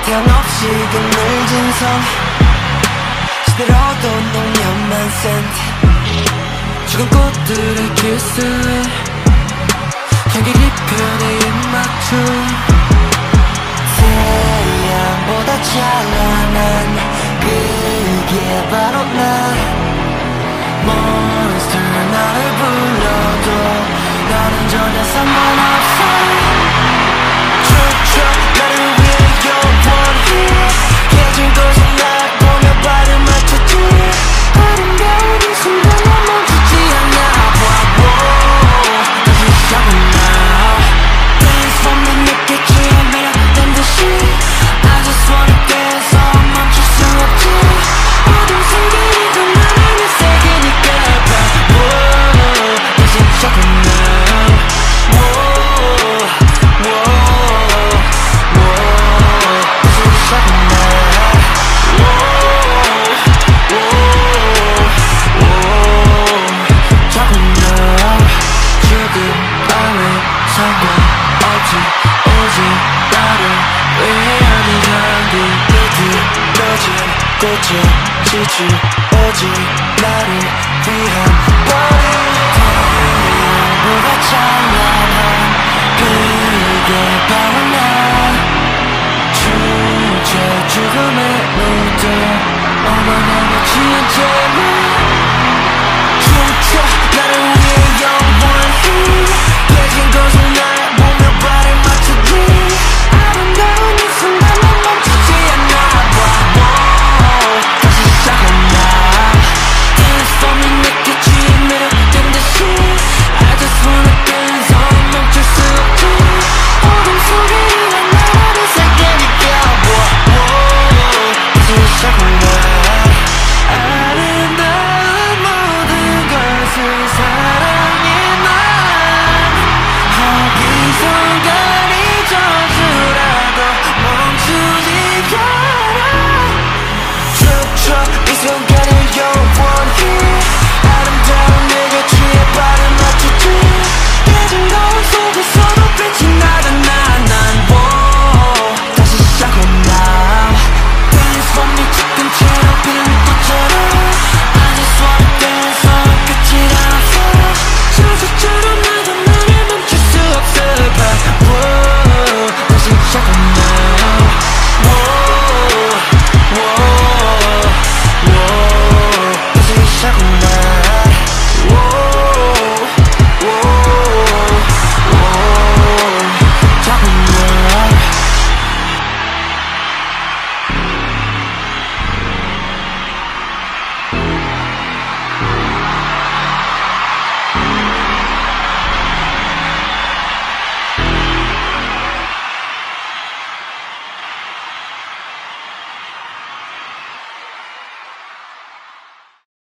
태양없이 그늘진 섬 시들어도 농염한 센트 죽은 꽃들의 키스에 향기 깊은 내 입맞춤 태양보다 찬란한 그게 바로 나 몬스터 나를 불러도 나는 전혀 상관없어 춤춰 나를 위해 영원히 깨진 곳에 날 보며 발을 맞췄지 아름다운 이 순간 난 멈추지 않아 다시 시작은 now Dance from the 느끼지 매력된 듯이 I just wanna dance 멈출 수 없지 모든 순간이 더 나는 내 세계니까 다시 시작은 now 다시 시작은 now 자꾸 나 지금 아무 상관없지 오직 나를 위한 이 향기 비틀어진 꽃에 지치 오직 나를 위한 body 태양보다 찬란한 그게 바로 나 주저 죽음의 무대 어머나 미친 채